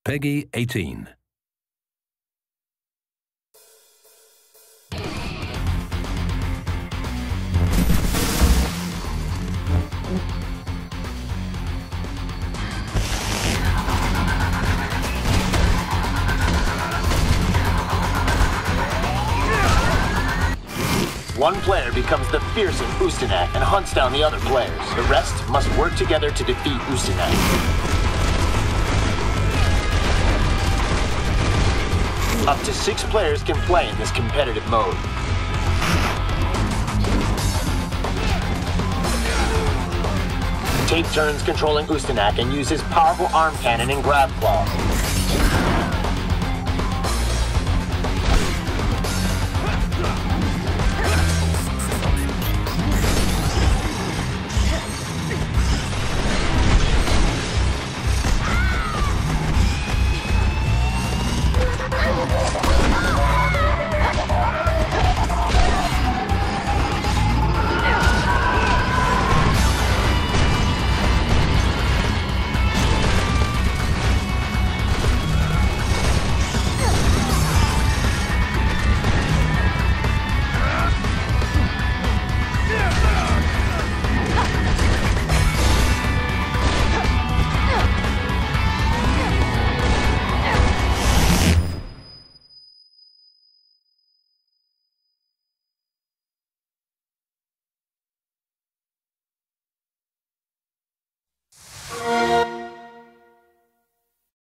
Peggy 18. One player becomes the fearsome Ustanak and hunts down the other players. The rest must work together to defeat Ustanak. Up to 6 players can play in this competitive mode. Take turns controlling Ustanak and use his powerful arm cannon and grab claw.